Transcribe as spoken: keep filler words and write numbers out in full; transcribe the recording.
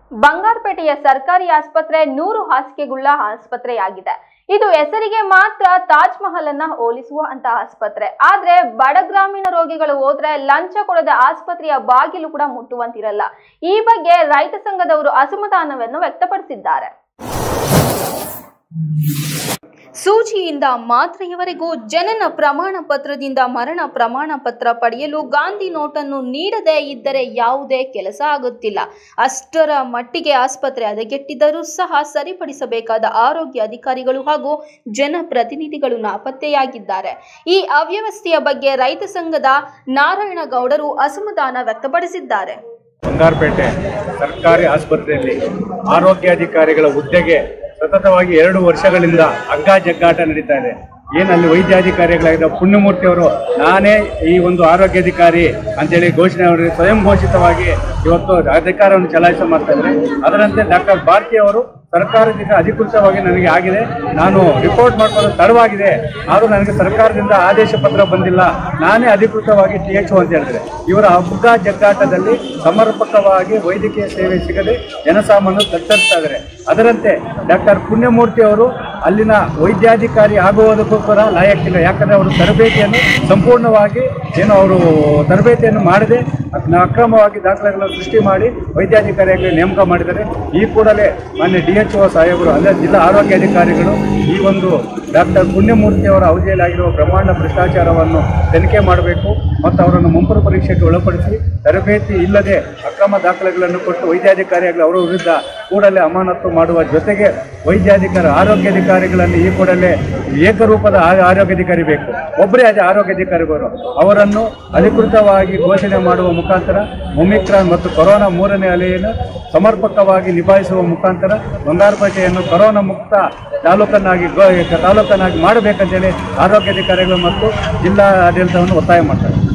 ಬಂಗಾರಪೇಟೆಯ ಸರ್ಕಾರಿ ಆಸ್ಪತ್ರೆ ನೂರು ಹಾಸಿಗೆಗುಳ್ಳ ಆಸ್ಪತ್ರೆಯಾಗಿದೆ. ಇದು ಹೆಸರಿಗೆ ಮಾತ್ರ ತಾಜ್ ಮಹಲ್ ಅನ್ನ ಹೋಲಿಸುವ ಅಂತ ಆಸ್ಪತ್ರೆ. ಆದ್ರೆ ಬಡ ಗ್ರಾಮೀಣ ರೋಗಿಗಳು ಹೋದ್ರೆ ಲಂಚ ಕೊಡದೆ ಆಸ್ಪತ್ರೆಯ ಬಾಗಿಲು ಕೂಡ ಮುಟ್ಟುವಂತಿರಲ್ಲ. ಈ ಬಗ್ಗೆ ರೈತ ಸಂಘದವರು ಅಸಮಾಧಾನವನ್ನು ವ್ಯಕ್ತಪಡಿಸಿದ್ದಾರೆ. ಸೂಜಿಯಿಂದ ಮಾತ್ರೆಯವರೆಗೂ ಜನನ ಪ್ರಮಾಣ ಪತ್ರದಿಂದ ಮರಣ ಪ್ರಮಾಣ ಪತ್ರ ಪಡೆಯಲು ಗಾಂಧಿ ನೋಟನ್ನು ನೀಡದೇ ಇದ್ದರೆ ಯಾವುದೇ ಕೆಲಸ ಆಗುತ್ತಿಲ್ಲ. ಅಷ್ಟರ ಮಟ್ಟಿಗೆ ಆಸ್ಪತ್ರೆ ಹದಗೆಟ್ಟಿದ್ದರೂ ಸಹ ಸರಿಪಡಿಸಬೇಕಾದ ಆರೋಗ್ಯ ಅಧಿಕಾರಿಗಳು ಹಾಗೂ ಜನಪ್ರತಿನಿಧಿಗಳು ನಾಪತ್ತೆಯಾಗಿದ್ದಾರೆ. ಈ ಅವ್ಯವಸ್ಥೆಯ ಬಗ್ಗೆ ರೈತ ಸಂಘದ ನಾರಾಯಣಗೌಡರು ಅಸಮಾಧಾನ ವ್ಯಕ್ತಪಡಿಸಿದ್ದಾರೆ. ಬಂಗಾರಪೇಟೆ ಸರ್ಕಾರಿ ಆಸ್ಪತ್ರೆಯಲ್ಲಿ ಆರೋಗ್ಯಾಧಿಕಾರಿಗಳ ಹುದ್ದೆಗೆ ಸತತವಾಗಿ ಎರಡು ವರ್ಷಗಳಿಂದ ಹಗ್ಗ ಜಗ್ಗಾಟ ನಡೀತಾ ಇದೆ. ಏನಲ್ಲಿ ವೈದ್ಯಾಧಿಕಾರಿಗಳಾಗಿದ್ದ ಪುಣ್ಯಮೂರ್ತಿ ಅವರು ನಾನೇ ಈ ಒಂದು ಆರೋಗ್ಯಾಧಿಕಾರಿ ಅಂತೇಳಿ ಘೋಷಣೆ ಅವರು ಸ್ವಯಂ ಘೋಷಿತವಾಗಿ ಇವತ್ತು ಅಧಿಕಾರವನ್ನು ಚಲಾಯಿಸ ಮಾಡ್ತಾ ಇದ್ದಾರೆ. ಅದರಂತೆ ಡಾಕ್ಟರ್ ಭಾರತಿ ಅವರು ಸರ್ಕಾರದಿಂದ ಅಧಿಕೃತವಾಗಿ ನನಗೆ ಆಗಿದೆ, ನಾನು ರಿಪೋರ್ಟ್ ಮಾಡ್ಕೊಂಡು ತಡವಾಗಿದೆ, ಆದರೂ ನನಗೆ ಸರ್ಕಾರದಿಂದ ಆದೇಶ ಪತ್ರ ಬಂದಿಲ್ಲ, ನಾನೇ ಅಧಿಕೃತವಾಗಿ ಟಿ ಎಚ್ ಒ ಅಂತ ಹೇಳಿದ್ರೆ ಇವರ ಹಗ್ಗ ಜಗ್ಗಾಟದಲ್ಲಿ ಸಮರ್ಪಕವಾಗಿ ವೈದ್ಯಕೀಯ ಸೇವೆ ಸಿಗದೆ ಜನಸಾಮಾನ್ಯರು ತತ್ತರಿಸ್ತಾ ಇದ್ದಾರೆ. ಅದರಂತೆ ಡಾಕ್ಟರ್ ಪುಣ್ಯಮೂರ್ತಿ ಅವರು ಅಲ್ಲಿನ ವೈದ್ಯಾಧಿಕಾರಿ ಆಗುವುದಕ್ಕೋಸ್ಕರ ಲಾಯಕ್ಕಿಲ್ಲ. ಯಾಕಂದರೆ ಅವರು ತರಬೇತಿಯನ್ನು ಸಂಪೂರ್ಣವಾಗಿ ಏನು ಅವರು ತರಬೇತಿಯನ್ನು ಮಾಡದೆ ಅಕ್ರಮವಾಗಿ ದಾಖಲೆಗಳನ್ನು ಸೃಷ್ಟಿ ಮಾಡಿ ವೈದ್ಯಾಧಿಕಾರಿಯಾಗಿ ನೇಮಕ ಮಾಡಿದ್ದಾರೆ. ಈ ಕೂಡಲೇ ಮಾನ್ಯ ಡಿ ಎಚ್ ಒ ಸಾಹೇಬರು ಅಂದರೆ ಜಿಲ್ಲಾ ಆರೋಗ್ಯಾಧಿಕಾರಿಗಳು ಈ ಒಂದು ಡಾಕ್ಟರ್ ಪುಣ್ಯಮೂರ್ತಿಯವರ ಅವಧಿಯಲ್ಲಾಗಿರುವ ಬ್ರಹ್ಮಾಂಡ ಭ್ರಷ್ಟಾಚಾರವನ್ನು ತನಿಖೆ ಮಾಡಬೇಕು ಮತ್ತು ಅವರನ್ನು ಮುಂಪರು ಪರೀಕ್ಷೆಗೆ ಒಳಪಡಿಸಿ ತರಬೇತಿ ಇಲ್ಲದೆ ಅಕ್ರಮ ದಾಖಲೆಗಳನ್ನು ಕೊಟ್ಟು ವೈದ್ಯಾಧಿಕಾರಿಯಾಗಲಿ ಅವರ ವಿರುದ್ಧ ಕೂಡಲೇ ಅಮಾನತು ಮಾಡುವ ಜೊತೆಗೆ ವೈದ್ಯಾಧಿಕಾರಿ ಆರೋಗ್ಯಾಧಿಕಾರಿಗಳಲ್ಲಿ ಈ ಕೂಡಲೇ ಏಕರೂಪದ ಆರೋಗ್ಯಾಧಿಕಾರಿ ಬೇಕು, ಒಬ್ಬರೇ ಅದೇ ಆರೋಗ್ಯಾಧಿಕಾರಿಗಳು ಅವರನ್ನು ಅಧಿಕೃತವಾಗಿ ಘೋಷಣೆ ಮಾಡುವ ಮುಖಾಂತರ ಒಮಿಕ್ರಾನ್ ಮತ್ತು ಕೊರೋನಾ ಮೂರನೇ ಅಲೆಯನ್ನು ಸಮರ್ಪಕವಾಗಿ ನಿಭಾಯಿಸುವ ಮುಖಾಂತರ ಬಂಗಾರಪೇಟೆಯನ್ನು ಕೊರೋನಾ ಮುಕ್ತ ತಾಲೂಕನ್ನಾಗಿ ತಾಲೂಕನ್ನಾಗಿ ಮಾಡಬೇಕಂತೇಳಿ ಆರೋಗ್ಯಾಧಿಕಾರಿಗಳು ಮತ್ತು ಜಿಲ್ಲಾ ಆಡಳಿತವನ್ನು ಒತ್ತಾಯ ಮಾಡ್ತಾರೆ.